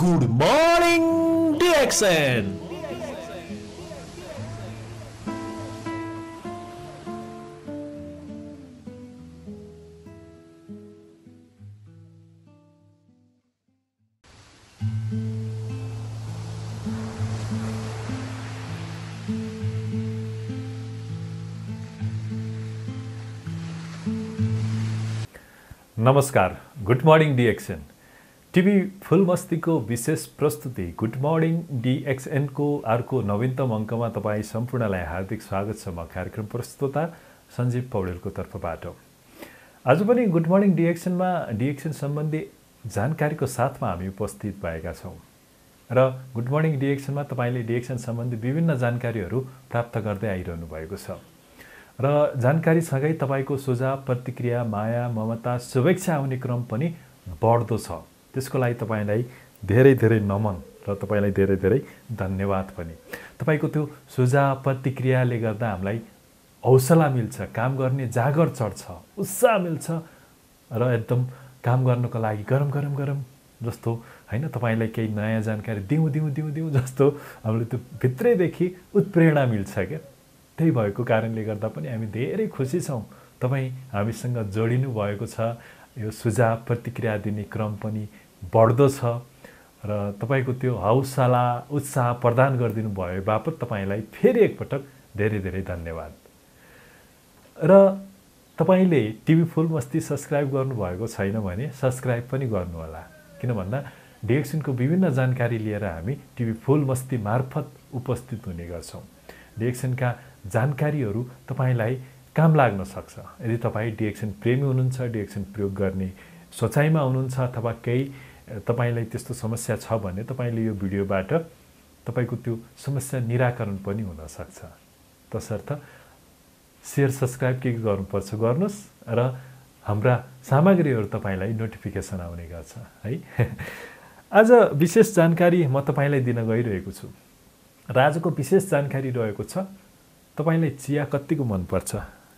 Good morning, DXN. नमस्कार, good morning DXN TV फुलमस्तीको विशेष प्रस्तुति गुड मर्निङ DXN को अर्को नवीनतम अङ्कमा तपाईँ सम्पूर्णलाई हार्दिक स्वागत छ। म कार्यक्रम प्रस्तुता सञ्जीव पौडेलको तर्फबाट आज पनि गुड मर्निङ DXN मा DXN सम्बन्धी जानकारीको साथमा हामी उपस्थित भएका छौँ र गुड मर्निङ DXN मा तपाईले DXN सम्बन्धी विभिन्न जानकारीहरू प्राप्त गर्दै आइरहनु भएको छ र जानकारी सँगै तपाईको सुझाव, प्रतिक्रिया, माया, ममता, शुभेच्छा आउने क्रम पनि बढ्दो छ। त्यसको लागि तपाईलाई धेरै धेरै नमन र तपाईलाई धेरै धेरै धन्यवाद पनि। तपाईको त्यो सुझाव, प्रतिक्रियाले गर्दा हामीलाई हौसला मिल्छ, काम गर्ने जागर चढ्छ, उत्साह मिल्छ र एकदम काम गर्नको लागि गरम गरम गरम जस्तो हैन, तपाईलाई केही नयाँ जानकारी दिउँ जस्तो हामीले त्यो भित्रैदेखि उत्प्रेरणा मिल्छ के। त्यही भएको कारणले गर्दा पनि हामी धेरै खुसी छौँ तपाईँ हामीसँग जोडिनु भएको छ। यो सुझाव, प्रतिक्रिया दिने क्रम पनि बढ्दो छ र तपाईको त्यो हौसला, उत्साह प्रदान गरिदिनु भयो बापत तपाईलाई फेरि एकपटक धेरै धेरै धन्यवाद। र तपाईले टिभी फुलमस्ती सब्स्क्राइब गर्नुभएको छैन भने सब्स्क्राइब पनि गर्नुहोला, किन भन्दा DXN को विभिन्न जानकारी लिएर हामी टिभी फुलमस्ती मार्फत उपस्थित हुने गर्छौँ। DXN का जानकारीहरू तपाईलाई काम लाग्न सक्छ। यदि तपाईँ DXN प्रेमी हुनुहुन्छ, DXN प्रयोग गर्ने सोचाइमा हुनुहुन्छ अथवा केही तपाईलाई त्यस्तो समस्या छ भने तपाईले यो भिडियोबाट तपाईको त्यो समस्या निराकरण पनि हुन सक्छ। तसर्थ शेयर, सब्स्क्राइब के गर्नुपर्छ गर्नुस् र हाम्रा सामग्रीहरू तपाईलाई नोटिफिकेसन आउने गर्छ है। आज विशेष जानकारी म तपाईलाई दिन गइरहेको छु र आजको विशेष जानकारी रहेको छ तपाईलाई चिया कतिको मन पर्छ।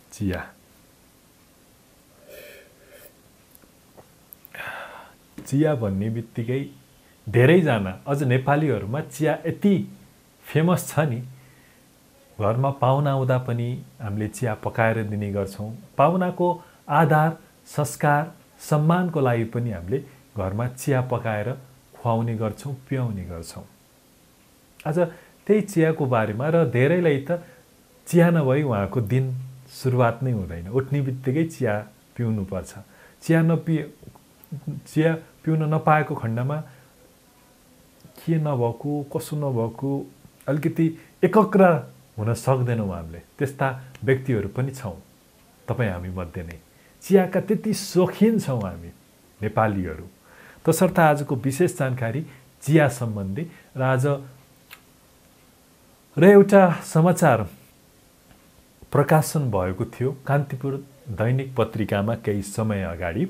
चिया भन्ने बित्तिकै धेरैजना अझ नेपालीहरूमा चिया यति फेमस छ नि, घरमा पाहुना आउँदा पनि हामीले चिया पकाएर दिने गर्छौँ। पाहुनाको आदर, संस्कार, सम्मानको लागि पनि हामीले घरमा चिया पकाएर खुवाउने गर्छौँ, पियाउने गर्छौँ। आज त्यही चियाको बारेमा र धेरैलाई त चिया नभई उहाँको दिन सुरुवात नै हुँदैन, उठ्ने बित्तिकै चिया पिउनुपर्छ। चिया पिउन नपाएको खण्डमा के नभएको, कसो नभएको अलिकति एकाग्र हुन सक्दैनौँ हामीले। त्यस्ता व्यक्तिहरू पनि छौँ, तपाईँ हामी मध्ये नै। चियाका त्यति शौखिन छौँ हामी नेपालीहरू। तसर्थ आजको विशेष जानकारी चिया सम्बन्धी र आज एउटा समाचार प्रकाशन भएको थियो कान्तिपुर दैनिक पत्रिकामा केही समय अगाडि।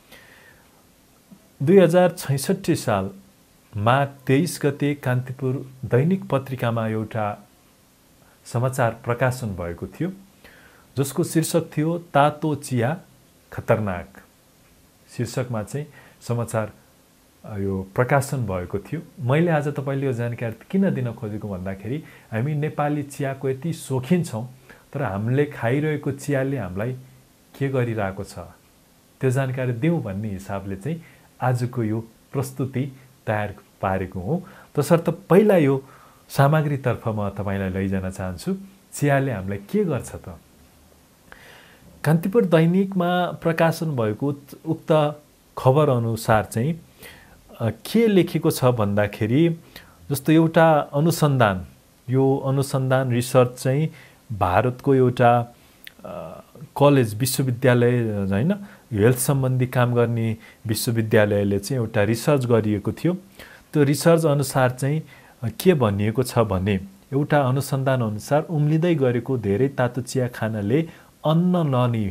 2066 साल माघ 23 गते कान्तिपुर दैनिक पत्रिकामा एउटा समाचार प्रकाशन भएको थियो जसको शीर्षक थियो तातो चिया खतरनाक। शीर्षकमा चाहिँ समाचार यो प्रकाशन भएको थियो। मैले आज तपाईले यो जानकारी किन दिन खोजेको भन्दाखेरि हामी नेपाली चियाको यति शौखिन छौँ, तर हामीले खाइरहेको चियाले हामीलाई के गरिरहेको छ त्यो जानकारी दिउँ भन्ने हिसाबले चाहिँ आजको यो प्रस्तुति तयार पारेको हुँ। तसर्थ पहिला यो सामग्रीतर्फ म तपाईलाई लैजान चाहन्छु। चियाले हामीलाई के गर्छ त? कान्तिपुर दैनिकमा प्रकाशन भएको उक्त खबर अनुसार चाहिँ के लेखेको छ भन्दाखेरि, जस्तो एउटा अनुसन्धान, यो अनुसन्धान रिसर्च चाहिँ भारतको एउटा कलेज, विश्वविद्यालय हैन, हेल्थ सम्बन्धी काम गर्ने विश्वविद्यालयले चाहिँ एउटा रिसर्च गरिएको थियो। त्यो रिसर्च अनुसार चाहिँ के भनिएको छ भने, एउटा अनुसन्धान अनुसार उम्लिँदै गरेको धेरै तातो चिया खानाले अन्न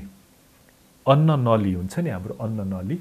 नली हुन्छ नि, हाम्रो अन्न नली,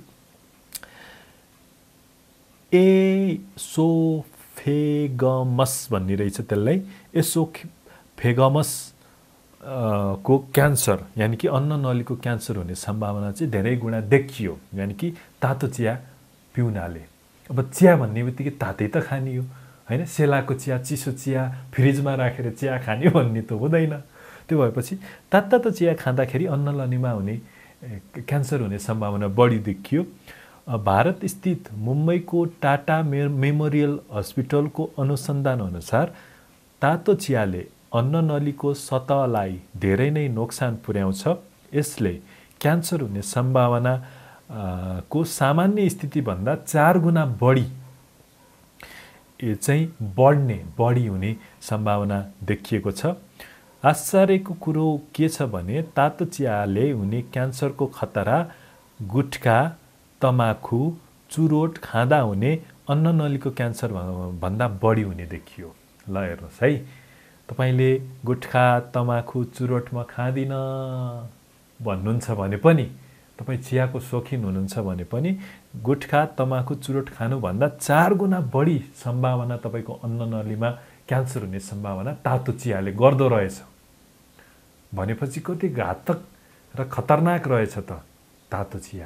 एसोफेगमस भन्ने रहेछ त्यसलाई, एसोफेगमस को क्यान्सर यानी कि अन्न नलीको क्यान्सर हुने सम्भावना चाहिँ धेरै गुणा देखियो, यानी कि तातो चिया पिउनाले। अब चिया भन्ने बित्तिकै तातै त खाने हो हैन, सेलाको चिया, चिसो चिया फ्रिजमा राखेर चिया खाने भन्ने त हुँदैन। त्यो भएपछि तात्तातो चिया खाँदाखेरि अन्न नलीमा हुने क्यान्सर हुने सम्भावना बढी देखियो। भारत स्थित मुम्बईको टाटा मेमोरियल हस्पिटलको अनुसन्धान अनुसार तातो चियाले अन्न नलीको सतहलाई धेरै नै नोक्सान पुर्याउँछ। यसले क्यान्सर हुने सम्भावना को सामान्य स्थितिभन्दा 4 गुणा बढी चाहिँ बढी हुने सम्भावना देखिएको छ। आश्चर्यको कुरो के छ भने तातो चियाले हुने क्यान्सरको खतरा गुट्खा, तमाखु, चुरोट खाँदा हुने अन्न नलीको क्यान्सर भन्दा बढी हुने देखियो। ल हेर्नुहोस् है, तपाईले गुट्खा, तमाखु, चुरोट म खाँदिन भन्नुहुन्छ भने पनि, तपाईँ चियाको शौखिन हुनुहुन्छ भने पनि गुट्खा, तमाखु, चुरोट खानुभन्दा 4 गुणा बढी सम्भावना तपाईँको अन्न नलीमा क्यान्सर हुने सम्भावना तातो चियाले गर्दो रहेछ। भनेपछि कति घातक र खतरनाक रहेछ त तातो चिया।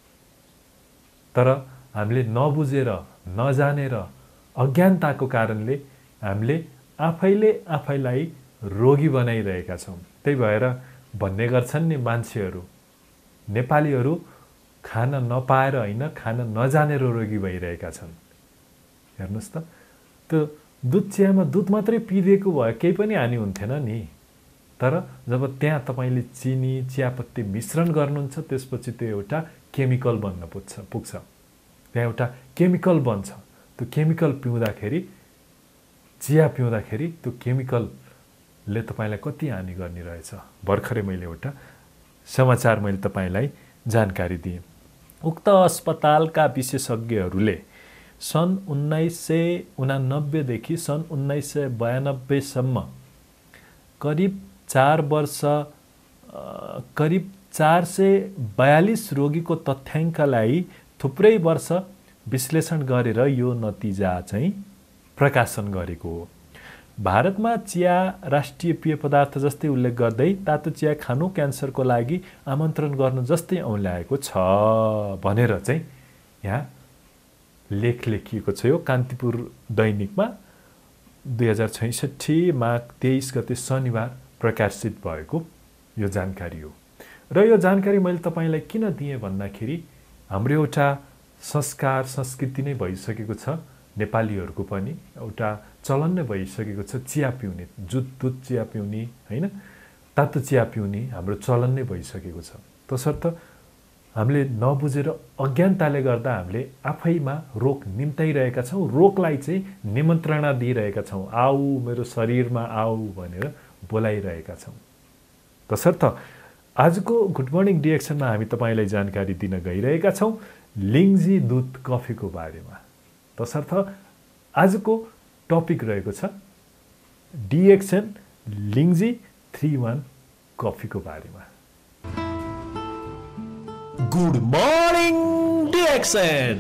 तर हामीले नबुझेर, नजानेर, अज्ञानताको कारणले हामीले आफैलाई रोगी बनाइरहेका छौँ। त्यही भएर भन्ने गर्छन् नि मान्छेहरू, नेपालीहरू खान नपाएर होइन, खान नजानेर रोगी भइरहेका छन्। हेर्नुहोस् त, त्यो दुध चियामा दुध मात्रै पिदिएको भए केही पनि हानि हुन्थेन नि। तर जब त्यहाँ तपाईँले चिनी, चियापत्ती मिश्रण गर्नुहुन्छ, त्यसपछि त्यो एउटा केमिकल बन्न पुग्छ। त्यहाँ एउटा केमिकल बन्छ। त्यो केमिकल पिउँदाखेरि, चिया पिउँदाखेरि त्यो केमिकलले तपाईँलाई कति हानि गर्ने रहेछ। भर्खरै मैले एउटा समाचार तपाईँलाई जानकारी दिएँ। उक्त अस्पतालका विशेषज्ञहरूले सन् 1989 देखि सन् 1992 सम्म करिब 4 वर्ष करिब 442 रोगीको तथ्याङ्कलाई थुप्रै वर्ष विश्लेषण गरेर यो नतिजा चाहिँ प्रकाशन गरेको हो। भारतमा चिया राष्ट्रिय पेय पदार्थ जस्तै उल्लेख गर्दै तातो चिया खानु क्यान्सरको लागि आमन्त्रण गर्नु जस्तै औँल्याएको छ भनेर चाहिँ यहाँ लेख लेखिएको छ। यो कान्तिपुर दैनिकमा 2066 माघ 23 गते शनिबार प्रकाशित भएको यो जानकारी हो। र यो जानकारी मैले तपाईँलाई किन दिएँ भन्दाखेरि हाम्रो एउटा संस्कार, संस्कृति नै भइसकेको छ। नेपालीहरूको पनि एउटा चलन नै भइसकेको छ चिया पिउने, दुध चिया पिउने हैन, तातो चिया पिउने हाम्रो चलन नै भइसकेको छ। तसर्थ हामीले नबुझेर अज्ञानताले गर्दा हामीले आफैमा रोग निम्ताइरहेका छौँ, रोगलाई चाहिँ निमन्त्रणा दिइरहेका छौँ। आऊ मेरो शरीरमा आऊ भनेर बोलाइरहेका छौँ। तसर्थ आजको गुड मर्निङ डिएक्सनमा हामी तपाईँलाई जानकारी दिन गइरहेका छौँ लिङ्जी दुध कफीको बारेमा। तसर्थ आजको टपिक रहेको छ DXN लिङ्जी 3-1 कफीको बारेमा। Good morning DXN।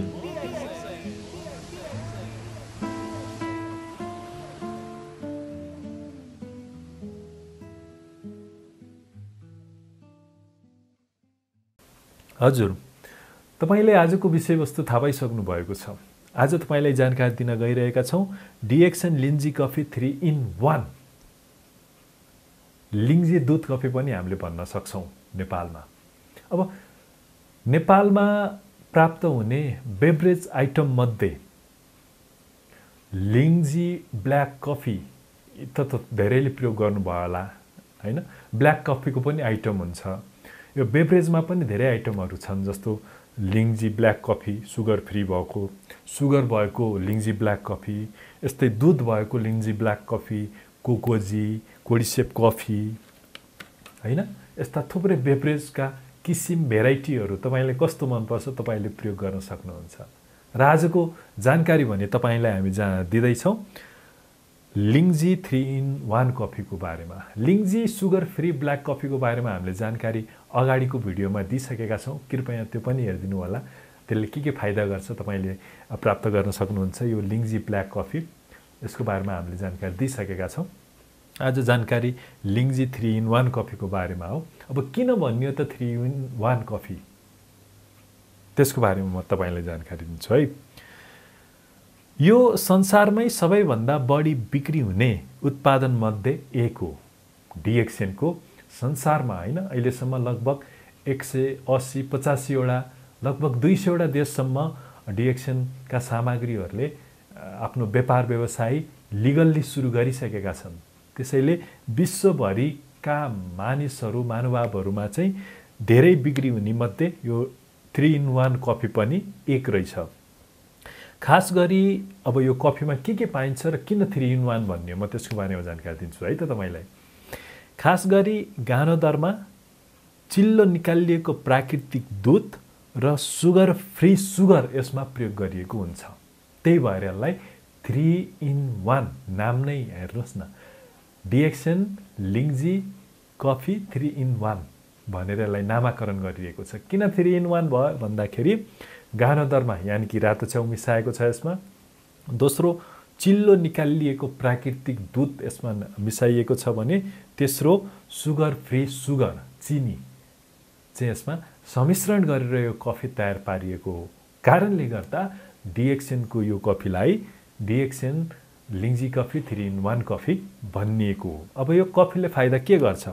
हजुर, तपाईले आजको विषयवस्तु थाहा पाइसक्नु भएको छ। आज तपाईलाई जानकारी दिन गइरहेका छौँ DXN लिन्जी कफी 3-in-1। लिङ्जी दुध कफी पनि हामीले भन्न सक्छौँ नेपालमा। अब नेपालमा प्राप्त हुने बेभरेज आइटम मध्ये लिङ्जी ब्ल्याक कफी त धेरैले प्रयोग गर्नुभयो होला हैन। ब्ल्याक कफीको पनि आइटम हुन्छ। यो बेभरेजमा पनि धेरै आइटमहरू छन्, जस्तो Lingzhi black coffee, sugar free भएको, सुगर भएको लिङ्जी ब्ल्याक कफी, यस्तै दुध भएको Lingzhi black coffee, Cocozhi, cordyceps coffee हैन। यस्ता थुप्रै बेभरेजका किसिम भेराइटीहरू तपाईँले कस्तो मनपर्छ तपाईँले प्रयोग गर्न सक्नुहुन्छ। र आजको जानकारी भने तपाईँलाई हामी दिँदैछौँ लिङ्जी 3-in-1 कफीको बारेमा। लिङ्जी सुगर फ्री ब्ल्याक कफीको बारेमा हामीले जानकारी अगाडिको भिडियोमा दिइसकेका छौँ। कृपया त्यो पनि हेरिदिनु होला। त्यसले के फाइदा गर्छ तपाईँले प्राप्त गर्न सक्नुहुन्छ। यो लिङ्जी ब्ल्याक कफी, यसको बारेमा हामीले जानकारी दिइसकेका छौँ। आज जानकारी लिङ्जी 3-in-1 कफीको बारेमा हो। अब किन भनियो त 3-in-1 कफी, त्यसको बारेमा म तपाईँलाई जानकारी दिन्छु है। यो संसारमै सबैभन्दा बढी बिक्री हुने उत्पादन मध्ये एक हो। DXNको संसारमा हैन, अहिलेसम्म लगभग 180-85 वटा लगभग 200 वटा देशसम्म DXNका सामग्रीहरूले आफ्नो व्यापार व्यवसाय लिगल्ली सुरु गरिसकेका छन्। त्यसैले विश्वभरिका मानिसहरू महानुभावहरूमा चाहिँ धेरै बिक्री हुने मध्ये यो 3-in-1 कफी पनि एक रहेछ। खास गरी अब यो कफीमा के पाइन्छ र किन 3-in-1 भन्ने म त्यसको बारेमा जानकारी दिन्छु है त तपाईलाई। खास गरी गानोदरमा चिल्लो निकालिएको प्राकृतिक दूध र सुगर फ्री सुगर यसमा प्रयोग गरिएको हुन्छ। त्यही भएर यसलाई 3-in-1 नाम नै हेर्नुहोस् न, DXN लिङ्जी कफी 3-in-1 भनेर यसलाई नामाकरण गरिएको छ। किन 3-in-1 भयो भन्दाखेरि गानोदरमा यानि कि रातो च्याउ मिसाएको छ यसमा, दोस्रो चिल्लो निकालिएको प्राकृतिक दूध यसमा मिसाइएको छ भने, तेस्रो सुगर फ्री सुगर चिनी चाहिँ यसमा सम्मिश्रण गरेर यो कफी तयार पारिएको हो। कारणले गर्दा DXNको यो कफीलाई DXN Lingzhi coffee 3-in-1 coffee भनिएको हो। अब यो कफीले फाइदा के गर्छ?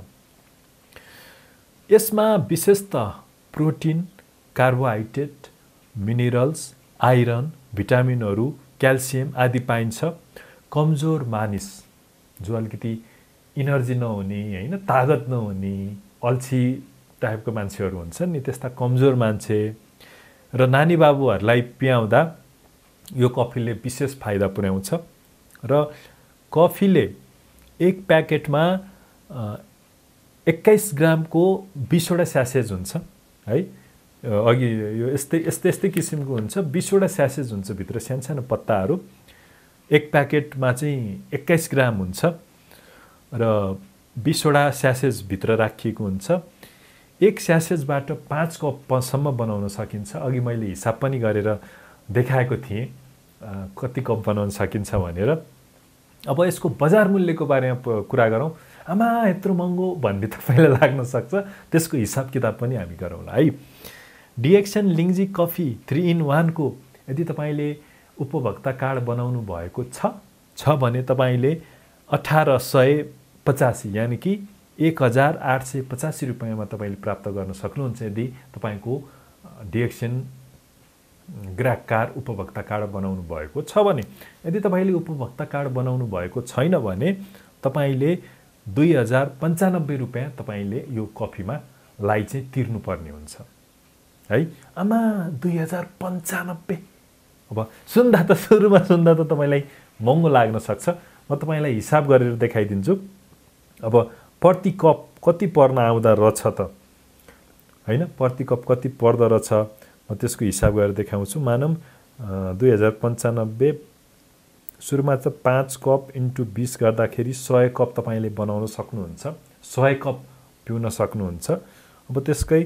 यसमा विशेषतः प्रोटिन, कार्बोहाइड्रेट, मिनरल्स, आइरन, भिटामिनहरू, क्याल्सियम आदि पाइन्छ। कमजोर मानिस जो अलिकति इनर्जी नहुने हैन, तागत नहुने, अल्छी टाइपको मान्छेहरू हुन्छन् नि, त्यस्ता कमजोर मान्छे र नानी बाबुहरूलाई पियाउँदा यो कफीले विशेष फाइदा पुर्याउँछ। र कफीले एक प्याकेटमा 21 ग्रामको 20 वटा स्यासेज हुन्छ है। अघि यो यस्तै किसिमको हुन्छ, 20 वटा स्यासेज हुन्छ भित्र, सानो पत्ताहरू। एक प्याकेटमा चाहिँ 21 ग्राम हुन्छ र 20 वटा स्यासेज भित्र राखिएको हुन्छ। एक स्यासेजबाट 5 कपसम्म बनाउन सकिन्छ। अघि मैले हिसाब पनि गरेर देखाएको थिएँ कति कप बनाउन सकिन्छ भनेर। अब यसको बजार मूल्यको बारेमा कुरा गरौँ। आमा यत्रो महँगो भन्ने तपाईँलाई लाग्न सक्छ, त्यसको हिसाब किताब पनि हामी गरौँला है। DXN लिङ्जी कफी 3-in-1 को यदि तपाईँले उपभोक्ता कार्ड बनाउनु भएको छ भने तपाईँले 1885 यानि कि 1885 रुपैयाँमा तपाईँले प्राप्त गर्न सक्नुहुन्छ यदि तपाईँको DXN ग्राहक कार्ड उपभोक्ता कार्ड बनाउनु भएको छ भने। यदि तपाईँले उपभोक्ता कार्ड बनाउनु भएको छैन भने तपाईँले 2095 रुपैयाँ तपाईँले यो कफीमा लाई चाहिँ तिर्नुपर्ने हुन्छ है। आमा 2095। अब सुन्दा त सुरुमा सुन्दा त तपाईँलाई महँगो लाग्न सक्छ। म तपाईँलाई हिसाब गरेर देखाइदिन्छु। अब प्रति कप कति पर्न आउँदा रहेछ त हैन, प्रति कप कति पर्दो रहेछ म त्यसको हिसाब गरेर देखाउँछु। मानौँ 2095 सुरुमा त 5 कप इन्टु 20 गर्दाखेरि 100 कप तपाईँले बनाउन सक्नुहुन्छ, 100 कप पिउन सक्नुहुन्छ। अब त्यसकै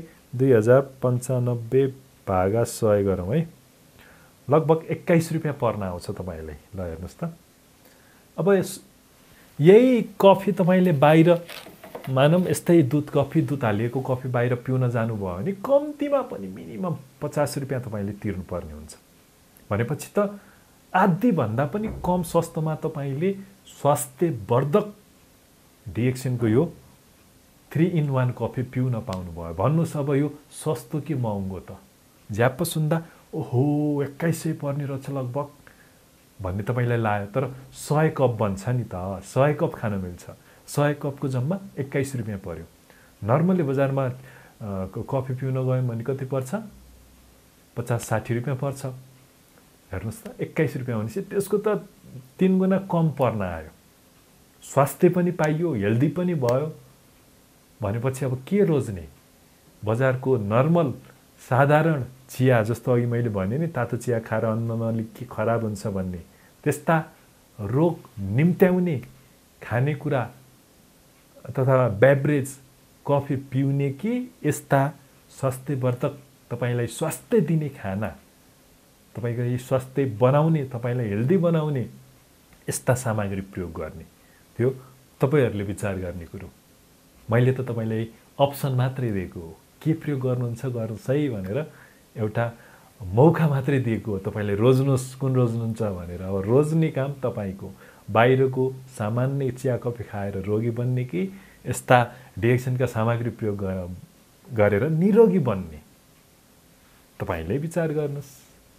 2095 भागा 100 गरौँ है, लगभग 21 रुपैयाँ पर्न आउँछ तपाईँलाई। ल हेर्नुहोस् त। अब यही कफी तपाईँले बाहिर मानौँ यस्तै दुध हालिएको कफी बाहिर पिउन जानुभयो भने कम्तीमा पनि मिनिमम 50 रुपैयाँ तपाईँले तिर्नुपर्ने हुन्छ। भनेपछि त आधीभन्दा पनि कम सस्तोमा तपाईँले स्वास्थ्यवर्धक DXNको यो 3-in-1 कफी पिउन पाउनुभयो। भन्नुहोस् अब यो सस्तो कि महँगो त? झ्याप्प सुन्दा ओहो 2100 पर्ने रहेछ लगभग भन्ने तपाईँलाई लाग्यो, तर 100 कप बन्छ नि त, 100 कप खान मिल्छ। 100 कपको जम्मा 21 रुपैयाँ पर्यो। नर्मली बजारमा कफी पिउन गयौँ भने कति पर्छ? 50-60 रुपैयाँ पर्छ। हेर्नुहोस् त, 21 रुपैयाँ भनेपछि त्यसको त 3 गुणा कम पर्न आयो। स्वास्थ्य पनि पाइयो, हेल्दी पनि भयो। भनेपछि अब के रोज्ने? बजारको नर्मल साधारण चिया, जस्तो अघि मैले भने नि तातो चिया खाएर अन्नमा अलिक के खराब हुन्छ भन्ने, त्यस्ता रोग निम्त्याउने खानेकुरा तथा बेभरेज कफी पिउने कि यस्ता स्वास्थ्यवर्धक तपाईँलाई स्वास्थ्य दिने खाना, तपाईँको यी स्वास्थ्य बनाउने, तपाईँलाई हेल्दी बनाउने यस्ता सामग्री प्रयोग गर्ने, त्यो तपाईँहरूले विचार गर्ने कुरो। मैले त तपाईँलाई अप्सन मात्रै दिएको हो, के प्रयोग गर्नुहुन्छ गर्नुहोस् है भनेर एउटा मौका मात्रै दिएको हो, तपाईँले रोज्नुहोस्, कुन रोज्नुहुन्छ भनेर। अब रोज्ने काम तपाईँको, बाहिरको सामान्य चिया कफी खाएर रोगी बन्ने कि यस्ता डिएक्सएनका सामग्री प्रयोग गरेर निरोगी बन्ने, तपाईँले विचार गर्नुहोस्।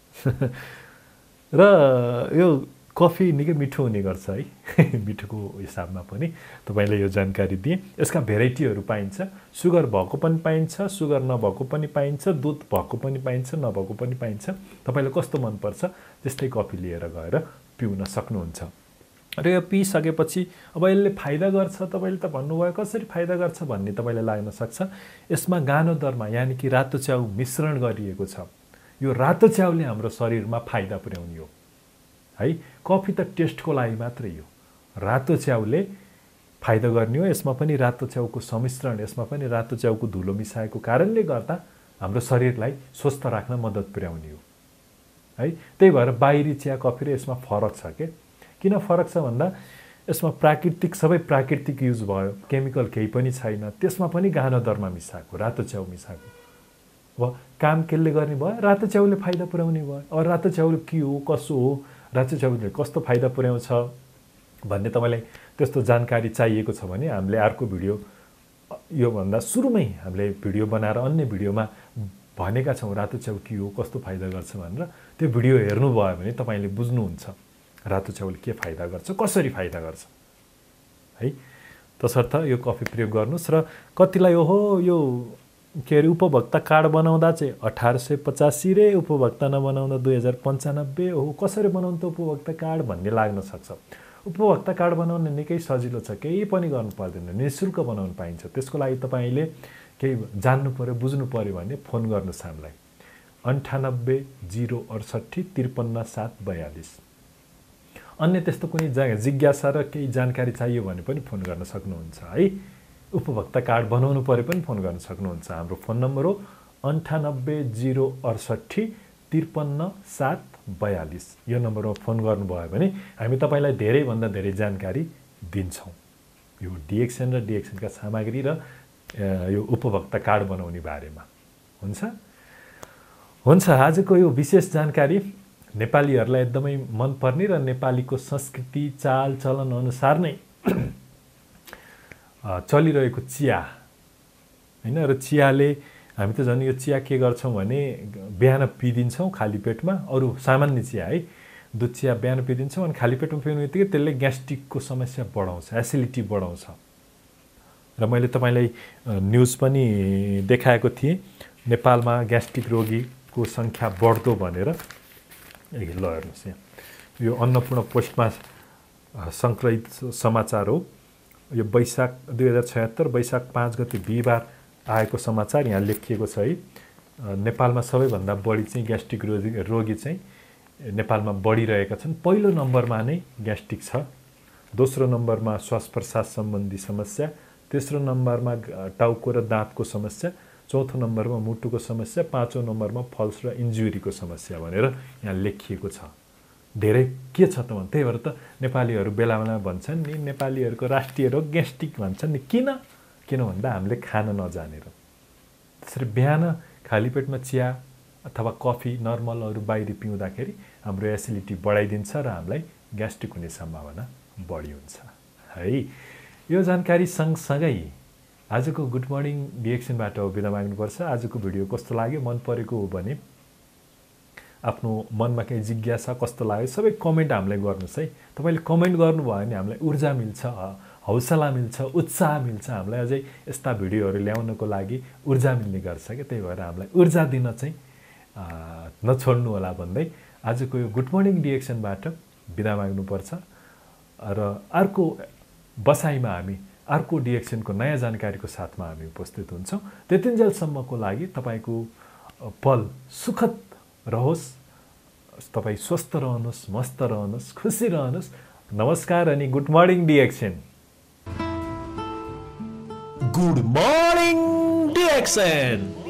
र यो कफी निकै मिठो हुने गर्छ है, मिठोको हिसाबमा पनि तपाईँले यो जानकारी दिएँ। यसका भेराइटीहरू पाइन्छ, सुगर भएको पनि पाइन्छ, सुगर नभएको पनि पाइन्छ, दुध भएको पनि पाइन्छ, नभएको पनि पाइन्छ। तपाईँलाई कस्तो मनपर्छ त्यस्तै कफी लिएर गएर पिउन सक्नुहुन्छ। र यो पिइसकेपछि अब यसले फाइदा गर्छ, तपाईँले त भन्नुभयो कसरी फाइदा गर्छ भन्ने तपाईँलाई लाग्न सक्छ। यसमा गानोदर्मा यानि कि रातो च्याउ मिश्रण गरिएको छ। यो रातो च्याउले हाम्रो शरीरमा फाइदा पुर्याउने हो है। कफी त टेस्टको लागि मात्रै हो, रातो च्याउले फाइदा गर्ने हो। यसमा पनि रातो च्याउको सम्मिश्रण, यसमा पनि रातो च्याउको धुलो मिसाएको कारणले गर्दा हाम्रो शरीरलाई स्वस्थ राख्न मद्दत पुर्याउने हो है। त्यही भएर बाहिरी चिया कफी र यसमा फरक छ के। किन फरक छ भन्दा यसमा प्राकृतिक, सबै प्राकृतिक युज भयो, केमिकल केही पनि छैन। त्यसमा पनि गानोदर्मा मिसाएको, रातो च्याउ मिसाएको। अब काम केले गर्ने भयो, रातो च्याउले फाइदा पुर्याउने भयो। अब रातो च्याउ के हो, कसो हो, रातो च्याउले कस्तो फाइदा पुर्याउँछ भन्ने तपाईँलाई त्यस्तो जानकारी चाहिएको छ भने हामीले अर्को भिडियो, योभन्दा सुरुमै हामीले भिडियो बनाएर अन्य भिडियोमा भनेका छौँ रातो च्याउ के हो, कस्तो फाइदा गर्छ भनेर। त्यो भिडियो हेर्नुभयो भने तपाईँले बुझ्नुहुन्छ रातो च्याउले के फाइदा गर्छ, कसरी फाइदा गर्छ है। तसर्थ यो कफी प्रयोग गर्नुहोस्। र कतिलाई ओहो यो के अरे उपभोक्ता कार्ड बनाउँदा चाहिँ 1885 रे, उपभोक्ता नबनाउँदा 2095, हो कसरी बनाउनु त उपभोक्ता कार्ड भन्ने लाग्न सक्छ। उपभोक्ता कार्ड बनाउन निकै सजिलो छ, केही पनि गर्नु पर्दैन, निःशुल्क बनाउन पाइन्छ। त्यसको लागि तपाईँले केही जान्नु पर्यो, बुझ्नु पर्यो भने फोन गर्नुहोस् हामीलाई 98 068 53 742। अन्य त्यस्तो कुनै जिज्ञासा र केही जानकारी चाहियो भने पनि फोन गर्न सक्नुहुन्छ है। उपभोक्ता कार्ड बनाउनु पर्यो पनि फोन गर्न सक्नुहुन्छ। हाम्रो फोन नम्बर हो 98 068 53 742। यो नम्बरमा फोन गर्नुभयो भने हामी तपाईँलाई धेरैभन्दा धेरै जानकारी दिन्छौँ यो डिएक्सएन र डिएक्सएनका सामग्री र यो उपभोक्ता कार्ड बनाउने बारेमा। हुन्छ आजको यो विशेष जानकारी नेपालीहरूलाई एकदमै मनपर्ने र नेपालीको संस्कृति चालचलन अनुसार नै चलिरहेको चिया हैन। र चियाले हामी त झन् यो चिया के गर्छौँ भने बिहान पिदिन्छौँ खाली पेटमा, अरू सामान्य चिया है, दुध चिया बिहान पिदिन्छौँ अनि खाली पेटमा पिउनु बित्तिकै त्यसले ग्यास्ट्रिकको समस्या बढाउँछ, एसिडिटी बढाउँछ। र मैले तपाईँलाई न्युज पनि देखाएको थिएँ, नेपालमा ग्यास्ट्रिक रोगीको सङ्ख्या बढ्दो भनेर। ल हेर्नुहोस् यहाँ, यो अन्नपूर्ण पोस्टमा सङ्कलित समाचार हो। यो वैशाख 2076 वैशाख 5 गते बिहिबार आएको समाचार यहाँ लेखिएको छ है। नेपालमा सबैभन्दा बढी चाहिँ ग्यास्ट्रिक रोगी चाहिँ नेपालमा बढिरहेका छन्। पहिलो नम्बरमा नै ग्यास्ट्रिक छ, दोस्रो नम्बरमा श्वास प्रश्वास सम्बन्धी समस्या, तेस्रो नम्बरमा टाउको र दाँतको समस्या, चौथो नम्बरमा मुटुको समस्या, पाँचौँ नम्बरमा फल्स र इन्जुरीको समस्या भनेर यहाँ लेखिएको छ। धेरै के छ त भने त्यही भएर त नेपालीहरू बेला बेला भन्छन् नि नेपालीहरूको राष्ट्रिय रोग ग्यास्ट्रिक भन्छन् नि। किन भन्दा हामीले खान नजानेर। त्यसरी बिहान खाली पेटमा चिया अथवा कफी नर्मलहरू बाहिर पिउँदाखेरि हाम्रो एसिडिटी बढाइदिन्छ र हामीलाई ग्यास्ट्रिक हुने सम्भावना बढी हुन्छ है। यो जानकारी सँगसँगै आजको गुड मर्निङ डिएक्सनबाट बिदा माग्नुपर्छ। आजको भिडियो कस्तो लाग्यो, मन परेको हो भने आफ्नो मनमा केही जिज्ञासा कस्तो लाग्यो सबै कमेन्ट हामीलाई गर्नुहोस् है। तपाईँले कमेन्ट गर्नुभयो भने हामीलाई ऊर्जा मिल्छ, हौसला मिल्छ, उत्साह मिल्छ। हामीलाई अझै यस्ता भिडियोहरू ल्याउनको लागि ऊर्जा मिल्ने गर्छ क्या। त्यही भएर हामीलाई ऊर्जा दिन चाहिँ नछोड्नु होला भन्दै आजको यो गुड मर्निङ डिएक्सनबाट बिदा माग्नुपर्छ। र अर्को बसाइमा हामी अर्को डिएक्सनको नयाँ जानकारीको साथमा हामी उपस्थित हुन्छौँ। त्यतिन्जेलसम्मको लागि तपाईँको पल सुखद रहोस्, तपाईँ स्वस्थ रहनुहोस्, मस्त रहनुहोस्, खुसी रहनुहोस्। नमस्कार अनि गुड मर्निङ डिएक्सन। Good morning DXN.